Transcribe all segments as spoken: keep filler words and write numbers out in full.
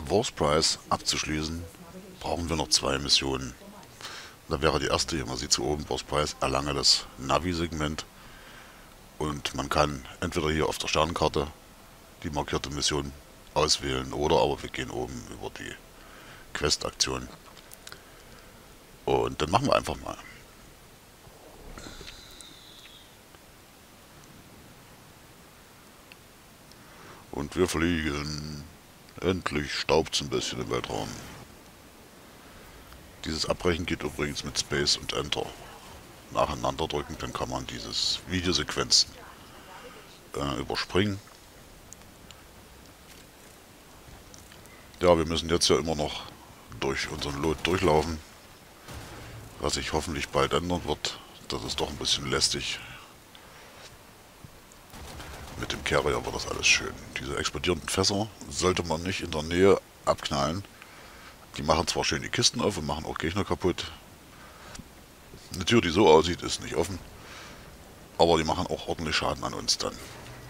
Wars Price abzuschließen, brauchen wir noch zwei Missionen. Da wäre die erste, hier man sieht zu oben, Wars Price, erlange das Navi-Segment. Und man kann entweder hier auf der Sternenkarte die markierte Mission auswählen oder aber wir gehen oben über die Quest-Aktion. Und dann machen wir einfach mal. Und wir fliegen. Endlich staubt es ein bisschen im Weltraum. Dieses Abbrechen geht übrigens mit Space und Enter. Nacheinander drücken, dann kann man dieses Videosequenzen äh, überspringen. Ja, wir müssen jetzt ja immer noch durch unseren Lot durchlaufen, was sich hoffentlich bald ändern wird. Das ist doch ein bisschen lästig. Mit dem Carrier war das alles schön. Diese explodierenden Fässer sollte man nicht in der Nähe abknallen. Die machen zwar schön die Kisten auf und machen auch Gegner kaputt. Eine Tür, die so aussieht, ist nicht offen. Aber die machen auch ordentlich Schaden an uns dann.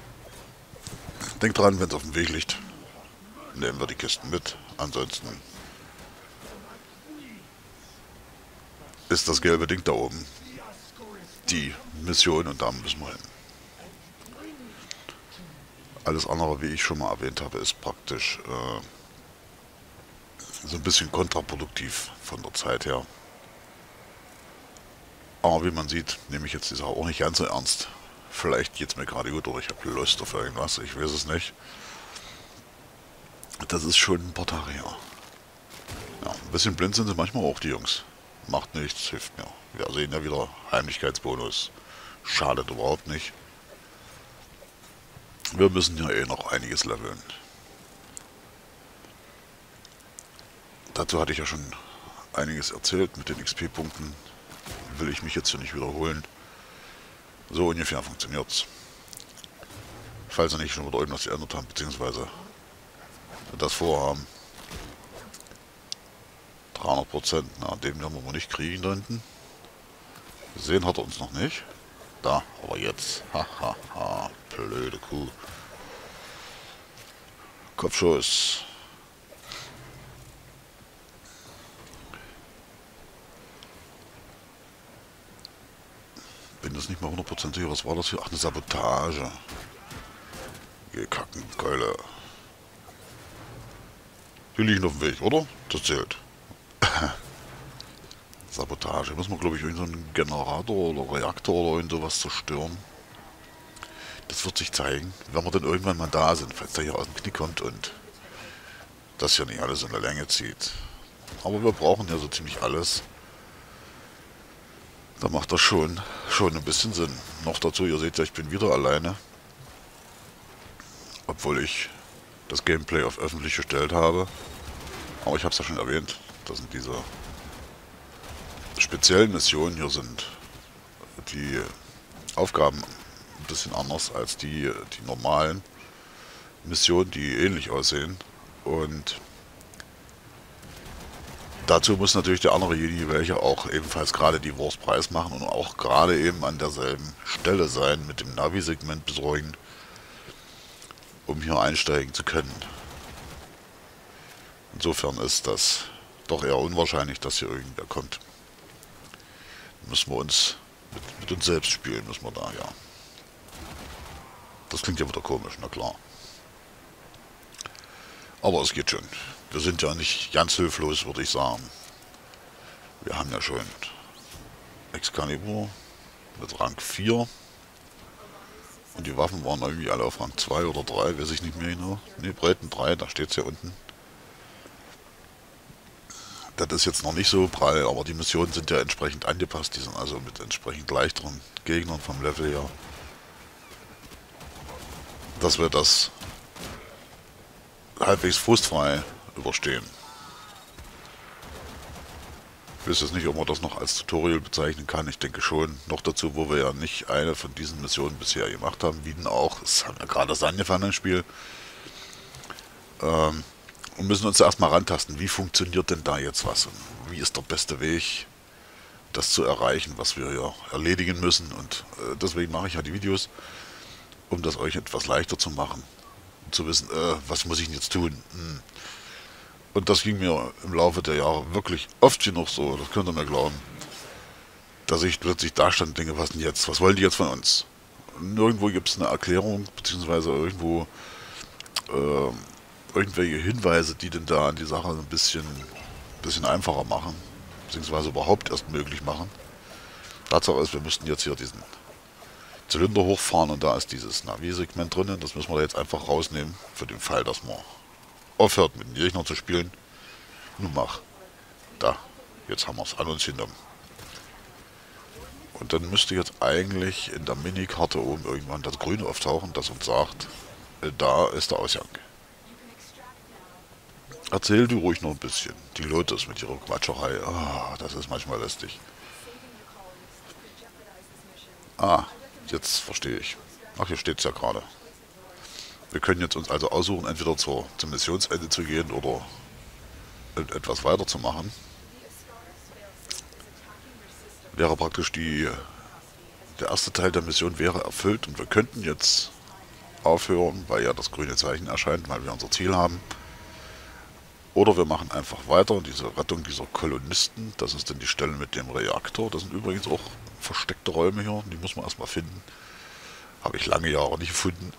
Denkt dran, wenn es auf dem Weg liegt, nehmen wir die Kisten mit. Ansonsten ist das gelbe Ding da oben die Mission und da müssen wir hin. Alles andere, wie ich schon mal erwähnt habe, ist praktisch äh, so ein bisschen kontraproduktiv von der Zeit her. Aber wie man sieht, nehme ich jetzt die Sache auch nicht ganz so ernst. Vielleicht geht es mir gerade gut oder ich habe Lust auf irgendwas, ich weiß es nicht. Das ist schon ein paar Tage her. Ja, ein bisschen blind sind sie manchmal auch, die Jungs. Macht nichts, hilft mir. Wir sehen ja wieder Heimlichkeitsbonus. Schadet überhaupt nicht. Wir müssen ja eh noch einiges leveln. Dazu hatte ich ja schon einiges erzählt mit den X P-Punkten. Will ich mich jetzt hier nicht wiederholen. So ungefähr funktioniert's. Falls sie nicht schon wieder irgendwas geändert haben, beziehungsweise das vorhaben. dreihundert Prozent, na, den werden wir nicht kriegen da hinten. Sehen hat er uns noch nicht. Da, aber jetzt. Hahaha, ha, ha, blöde Kuh. Kopfschuss. Bin das nicht mal hundert Prozent sicher, was war das hier? Ach, eine Sabotage. Gekacken, Keule. Die liegen auf dem Weg, oder? Das zählt. Sabotage. Muss man, glaube ich, irgendeinen Generator oder Reaktor oder irgend sowas zerstören. Das wird sich zeigen, wenn wir dann irgendwann mal da sind, falls der hier aus dem Knick kommt und das hier nicht alles in der Länge zieht. Aber wir brauchen ja so ziemlich alles. Da macht das schon, schon ein bisschen Sinn. Noch dazu, ihr seht ja, ich bin wieder alleine. Obwohl ich das Gameplay auf öffentlich gestellt habe. Aber ich habe es ja schon erwähnt, das sind diese speziellen Missionen hier sind. Die Aufgaben ein bisschen anders als die, die normalen Missionen, die ähnlich aussehen. Und dazu muss natürlich der andere Jedi welche auch ebenfalls gerade die Wars Price machen und auch gerade eben an derselben Stelle sein, mit dem Navi-Segment besorgen, um hier einsteigen zu können. Insofern ist das doch eher unwahrscheinlich, dass hier irgendwer kommt. Müssen wir uns mit, mit uns selbst spielen, müssen wir da, ja. Das klingt ja wieder komisch, na klar. Aber es geht schon. Wir sind ja nicht ganz hilflos, würde ich sagen. Wir haben ja schon Excalibur mit Rang vier. Und die Waffen waren irgendwie alle auf Rang zwei oder drei, weiß ich nicht mehr genau. Ne, Breiten drei, da steht es ja unten. Das ist jetzt noch nicht so prall, aber die Missionen sind ja entsprechend angepasst. Die sind also mit entsprechend leichteren Gegnern vom Level her. Dass wir das halbwegs frustfrei überstehen. Ich weiß jetzt nicht, ob man das noch als Tutorial bezeichnen kann. Ich denke schon. Noch dazu, wo wir ja nicht eine von diesen Missionen bisher gemacht haben. Wie denn auch. Es haben ja gerade das angefangen im Spiel. Ähm, und müssen uns erstmal rantasten. Wie funktioniert denn da jetzt was? Und wie ist der beste Weg, das zu erreichen, was wir hier erledigen müssen? Und äh, deswegen mache ich ja die Videos, um das euch etwas leichter zu machen. Und zu wissen, äh, was muss ich denn jetzt tun? Hm. Und das ging mir im Laufe der Jahre wirklich oft genug so, das könnt ihr mir glauben, dass ich plötzlich da stand und denke, was denn jetzt? Was wollen die jetzt von uns? Nirgendwo gibt es eine Erklärung, beziehungsweise irgendwo äh, irgendwelche Hinweise, die denn da an die Sache ein bisschen, bisschen einfacher machen, beziehungsweise überhaupt erst möglich machen. Tatsache ist, wir müssten jetzt hier diesen Zylinder hochfahren und da ist dieses Navi-Segment drin. Das müssen wir jetzt einfach rausnehmen, für den Fall, dass man aufhört mit dem Gegner zu spielen. Nun mach. Da. Jetzt haben wir es an uns hinterm. Und dann müsste jetzt eigentlich in der Minikarte oben irgendwann das Grüne auftauchen, das uns sagt, äh, da ist der Ausgang. Erzähl du ruhig noch ein bisschen. Die Lotus mit ihrer Quatscherei. Ah, das ist manchmal lästig. Ah, jetzt verstehe ich. Ach, hier steht es ja gerade. Wir können jetzt uns also aussuchen, entweder zur, zum Missionsende zu gehen oder etwas weiter zu machen. Wäre praktisch die, der erste Teil der Mission wäre erfüllt und wir könnten jetzt aufhören, weil ja das grüne Zeichen erscheint, weil wir unser Ziel haben. Oder wir machen einfach weiter, diese Rettung dieser Kolonisten, das ist dann die Stelle mit dem Reaktor. Das sind übrigens auch versteckte Räume hier, die muss man erstmal finden. Habe ich lange Jahre nicht gefunden.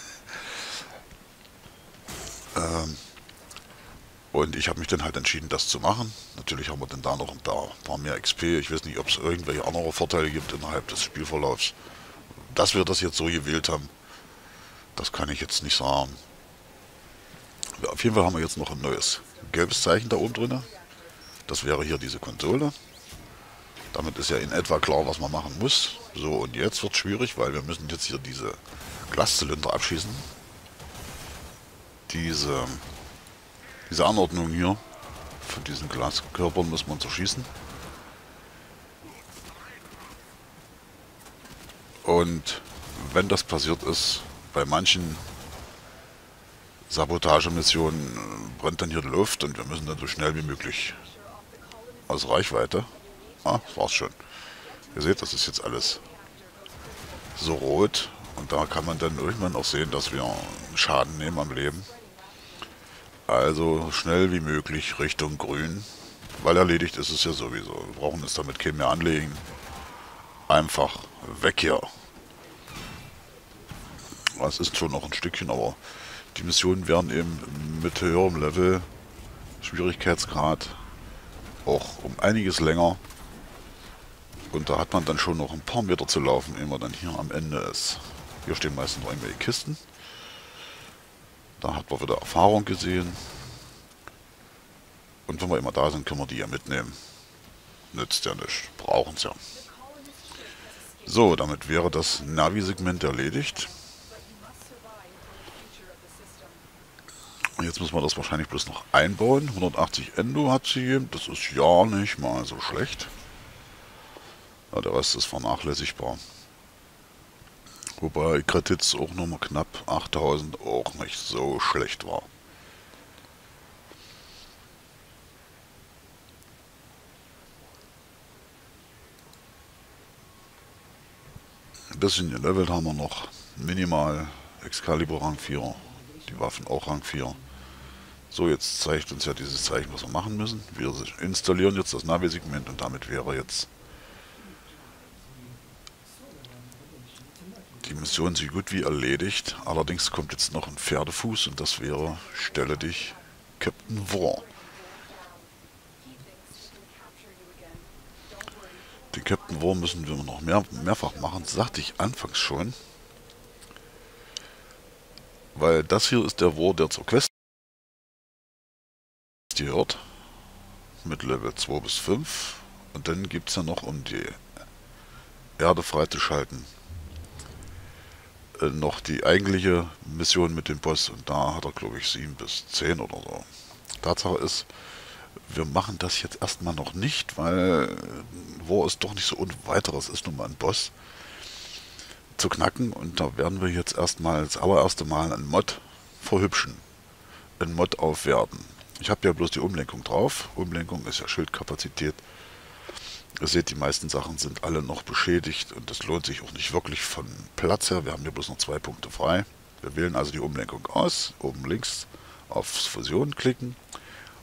ähm, und ich habe mich dann halt entschieden, das zu machen. Natürlich haben wir dann da noch ein paar, paar mehr X P. Ich weiß nicht, ob es irgendwelche andere Vorteile gibt innerhalb des Spielverlaufs. Dass wir das jetzt so gewählt haben, das kann ich jetzt nicht sagen. Auf jeden Fall haben wir jetzt noch ein neues gelbes Zeichen da oben drin. Das wäre hier diese Konsole. Damit ist ja in etwa klar, was man machen muss. So, und jetzt wird es schwierig, weil wir müssen jetzt hier diese Glaszylinder abschießen. Diese, diese Anordnung hier von diesen Glaskörpern muss man zerschießen. Und wenn das passiert ist, bei manchen Sabotagemissionen brennt dann hier die Luft und wir müssen dann so schnell wie möglich aus Reichweite. Ah, das war's schon. Ihr seht, das ist jetzt alles so rot und da kann man dann irgendwann auch sehen, dass wir Schaden nehmen am Leben. Also schnell wie möglich Richtung Grün, weil erledigt ist es ja sowieso. Wir brauchen es damit kein mehr anlegen. Einfach weg hier. Es ist schon noch ein Stückchen, aber die Missionen werden eben mit höherem Level, Schwierigkeitsgrad, auch um einiges länger. Und da hat man dann schon noch ein paar Meter zu laufen, ehe man dann hier am Ende ist. Hier stehen meistens noch irgendwelche Kisten. Da hat man wieder Erfahrung gesehen. Und wenn wir immer da sind, können wir die ja mitnehmen. Nützt ja nichts. Brauchen es ja. So, damit wäre das Navi-Segment erledigt. Jetzt müssen wir das wahrscheinlich bloß noch einbauen. hundertachtzig Endo hat sie gegeben. Das ist ja nicht mal so schlecht. Ja, der Rest ist vernachlässigbar. Wobei Kredits auch nochmal knapp achttausend auch nicht so schlecht war. Ein bisschen gelevelt haben wir noch. Minimal Excalibur Rang vier. Die Waffen auch Rang vier. So, jetzt zeigt uns ja dieses Zeichen, was wir machen müssen. Wir installieren jetzt das Navi-Segment und damit wäre jetzt die Mission so gut wie erledigt. Allerdings kommt jetzt noch ein Pferdefuß und das wäre, stelle dich, Captain War. Den Captain War müssen wir noch mehr, mehrfach machen, das sagte ich anfangs schon. Weil das hier ist der War, der zur Quest gehört. Mit Level zwei bis fünf. Und dann gibt es ja noch, um die Erde freizuschalten, äh, noch die eigentliche Mission mit dem Boss. Und da hat er, glaube ich, sieben bis zehn oder so. Tatsache ist, wir machen das jetzt erstmal noch nicht, weil War ist doch nicht so ohne weiteres, ist nun mal ein Boss zu knacken. Und da werden wir jetzt erstmal das allererste Mal einen Mod verhübschen. Einen Mod aufwerten. Ich habe ja bloß die Umlenkung drauf. Umlenkung ist ja Schildkapazität. Ihr seht, die meisten Sachen sind alle noch beschädigt und das lohnt sich auch nicht wirklich von Platz her. Wir haben hier bloß noch zwei Punkte frei. Wir wählen also die Umlenkung aus. Oben links aufs Fusion klicken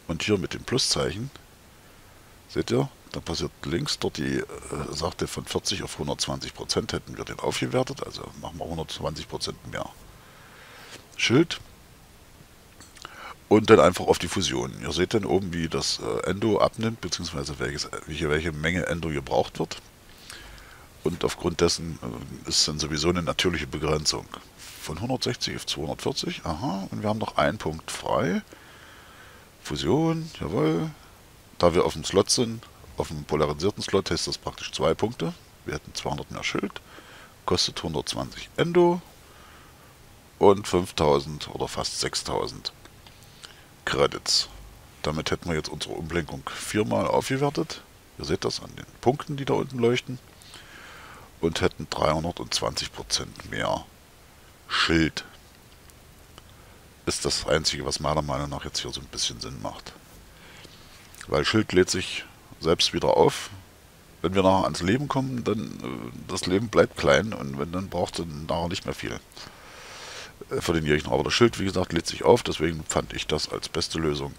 Und hier mit dem Pluszeichen, seht ihr, da passiert links dort die, äh, sagte von vierzig auf hundertzwanzig Prozent hätten wir den aufgewertet, also machen wir hundertzwanzig Prozent mehr Schild. Und dann einfach auf die Fusion. Ihr seht dann oben, wie das äh, Endo abnimmt, beziehungsweise welches, welche, welche Menge Endo gebraucht wird. Und aufgrund dessen äh, ist dann sowieso eine natürliche Begrenzung. Von hundertsechzig auf zweihundertvierzig, aha, und wir haben noch einen Punkt frei. Fusion, jawohl. Da wir auf dem Slot sind, auf dem polarisierten Slot, heißt das praktisch zwei Punkte. Wir hätten zweihundert mehr Schild, kostet hundertzwanzig Endo und fünftausend oder fast sechstausend Credits. Damit hätten wir jetzt unsere Umlenkung viermal aufgewertet. Ihr seht das an den Punkten, die da unten leuchten. Und hätten dreihundertzwanzig Prozent mehr Schild. Ist das Einzige, was meiner Meinung nach jetzt hier so ein bisschen Sinn macht. Weil Schild lädt sich selbst wieder auf. Wenn wir nachher ans Leben kommen, dann äh, das Leben bleibt klein und wenn, dann braucht es nachher nicht mehr viel äh, für den Gegner. Aber das Schild, wie gesagt, lädt sich auf, deswegen fand ich das als beste Lösung.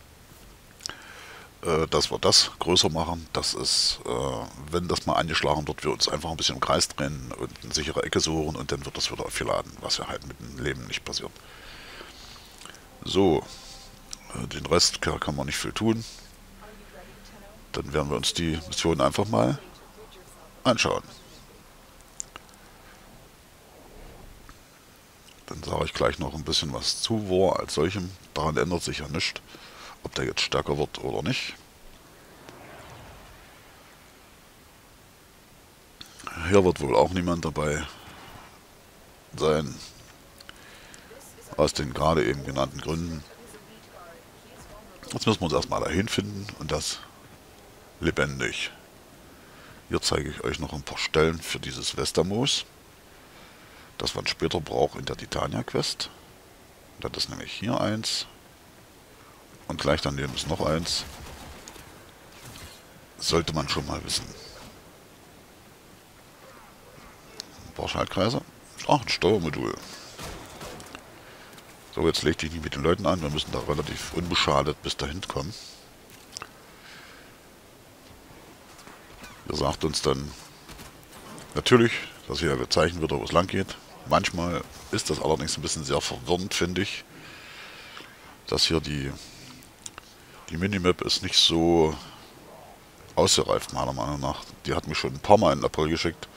Äh, dass wir das größer machen, das ist, äh, wenn das mal angeschlagen wird, wir uns einfach ein bisschen im Kreis drehen und eine sichere Ecke suchen und dann wird das wieder aufgeladen, was ja halt mit dem Leben nicht passiert. So, äh, den Rest kann man nicht viel tun. Dann werden wir uns die Mission einfach mal anschauen. Dann sage ich gleich noch ein bisschen was zu War als solchem. Daran ändert sich ja nichts, ob der jetzt stärker wird oder nicht. Hier wird wohl auch niemand dabei sein. Aus den gerade eben genannten Gründen. Jetzt müssen wir uns erstmal dahin finden und das lebendig. Hier zeige ich euch noch ein paar Stellen für dieses Westeros, das man später braucht in der Titania-Quest. Das ist nämlich hier eins und gleich daneben ist noch eins. Sollte man schon mal wissen. Ein paar Schaltkreise. Ach, ein Steuermodul. So, jetzt leg dich nicht mit den Leuten an. Wir müssen da relativ unbeschadet bis dahin kommen. Ihr sagt uns dann natürlich, dass ihr bezeichnen wird, wo es lang geht. Manchmal ist das allerdings ein bisschen sehr verwirrend, finde ich. Dass hier die, die Minimap ist nicht so ausgereift, meiner Meinung nach. Die hat mich schon ein paar Mal in April geschickt.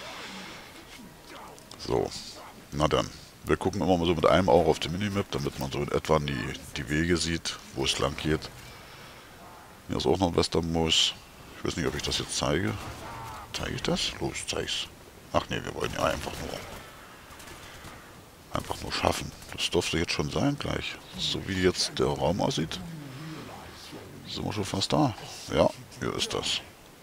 So, na dann. Wir gucken immer mal so mit einem Auge auf die Minimap, damit man so in etwa die, die Wege sieht, wo es lang geht. Hier ist auch noch ein Westeros. Ich weiß nicht, ob ich das jetzt zeige. Zeige ich das? Los, zeig's. Ach nee, wir wollen ja einfach nur einfach nur schaffen. Das dürfte jetzt schon sein gleich. So wie jetzt der Raum aussieht, sind wir schon fast da. Ja, hier ist das.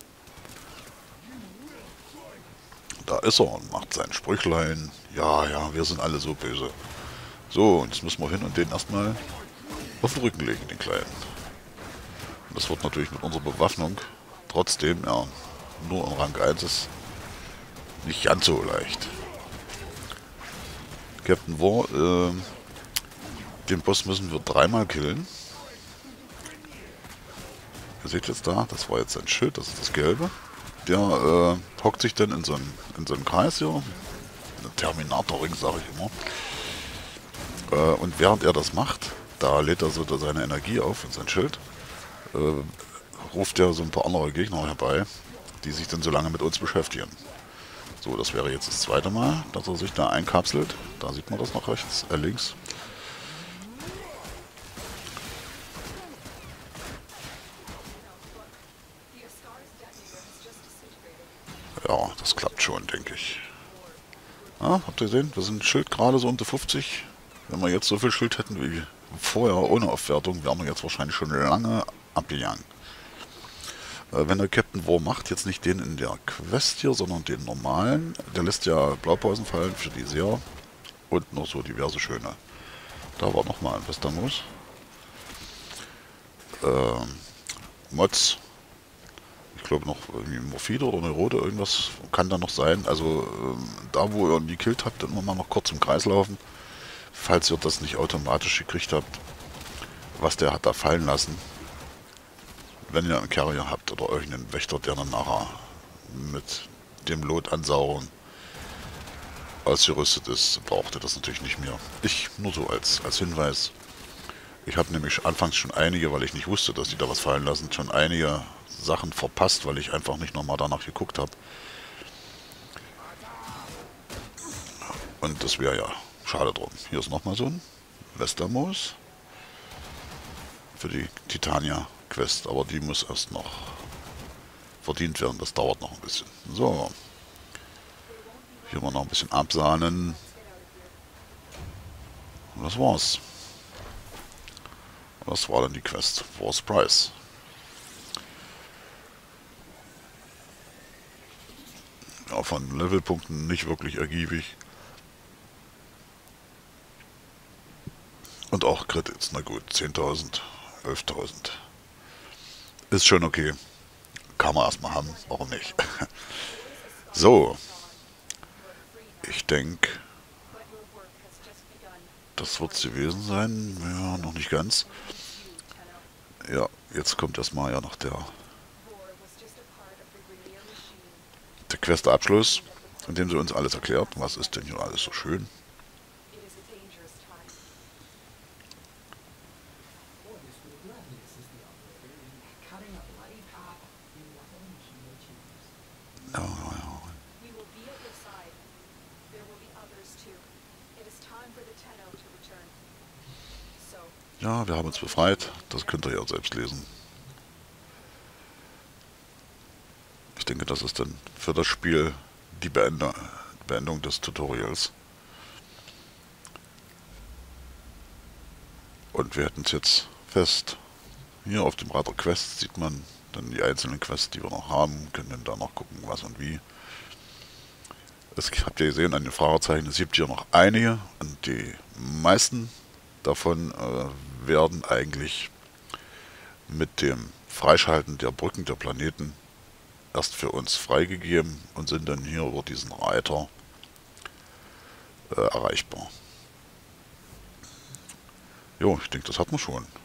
Da ist er und macht sein Sprüchlein. Ja, ja, wir sind alle so böse. So, und jetzt müssen wir hin und den erstmal auf den Rücken legen, den Kleinen. Und das wird natürlich mit unserer Bewaffnung trotzdem, ja, nur in Rang eins ist nicht ganz so leicht. Captain War, äh, den Boss müssen wir dreimal killen. Ihr seht jetzt da, das war jetzt sein Schild, das ist das Gelbe. Der äh, hockt sich dann in so einem in so einem Kreis hier, ein Terminator-Ring, sage ich immer. Äh, und während er das macht, da lädt er so seine Energie auf in sein Schild, äh, ruft er so ein paar andere Gegner herbei, die sich dann so lange mit uns beschäftigen. So, das wäre jetzt das zweite Mal, dass er sich da einkapselt. Da sieht man das noch rechts, äh, links. Ja, das klappt schon, denke ich. Ja, habt ihr gesehen? Wir sind Schild gerade so unter fünfzig. Wenn wir jetzt so viel Schild hätten wie vorher ohne Aufwertung, wären wir jetzt wahrscheinlich schon lange abgegangen. Äh, wenn der Captain War macht, jetzt nicht den in der Quest hier, sondern den normalen. Der lässt ja Blaupausen fallen für die Seher und noch so diverse schöne. Da war nochmal ein Westeros. Ähm, Mods. Ich glaube noch irgendwie Morphide oder Neurode, irgendwas kann da noch sein. Also ähm, da, wo ihr ihn gekillt habt, dann immer mal noch kurz im Kreis laufen. Falls ihr das nicht automatisch gekriegt habt. was der hat da fallen lassen. Wenn ihr einen Carrier habt oder irgendeinen Wächter, der dann nachher mit dem Lotansaugen ausgerüstet ist, braucht ihr das natürlich nicht mehr. Ich nur so als, als Hinweis. Ich habe nämlich anfangs schon einige, weil ich nicht wusste, dass die da was fallen lassen, schon einige Sachen verpasst, weil ich einfach nicht nochmal danach geguckt habe. Und das wäre ja schade drum. Hier ist nochmal so ein Westermoos für die Titania-Quest, aber die muss erst noch verdient werden. Das dauert noch ein bisschen. So. Hier mal noch ein bisschen absahnen. Und das war's. Das war dann die Quest. Force Price. Ja, von Levelpunkten nicht wirklich ergiebig. Und auch Credits, na gut, zehntausend, elftausend. Ist schon okay. Kann man erstmal haben, warum nicht? So. Ich denke, das wird es gewesen sein. Ja, noch nicht ganz. Ja, jetzt kommt erstmal ja noch der, der Quest-Abschluss, in dem sie uns alles erklärt. Was ist denn hier alles so schön? Ja, ja, ja. Ja, wir haben uns befreit. Das könnt ihr ja selbst lesen. Ich denke, das ist dann für das Spiel die Beendung, Beendung des Tutorials. Und wir hätten es jetzt fest. Hier auf dem Reiter Quest sieht man dann die einzelnen Quests, die wir noch haben. Können dann da noch gucken, was und wie. Es habt ihr gesehen an den Fahrzeichen, es gibt hier noch einige. Und die meisten davon äh, werden eigentlich mit dem Freischalten der Brücken der Planeten erst für uns freigegeben und sind dann hier über diesen Reiter äh, erreichbar. Jo, ich denke, das hat man schon.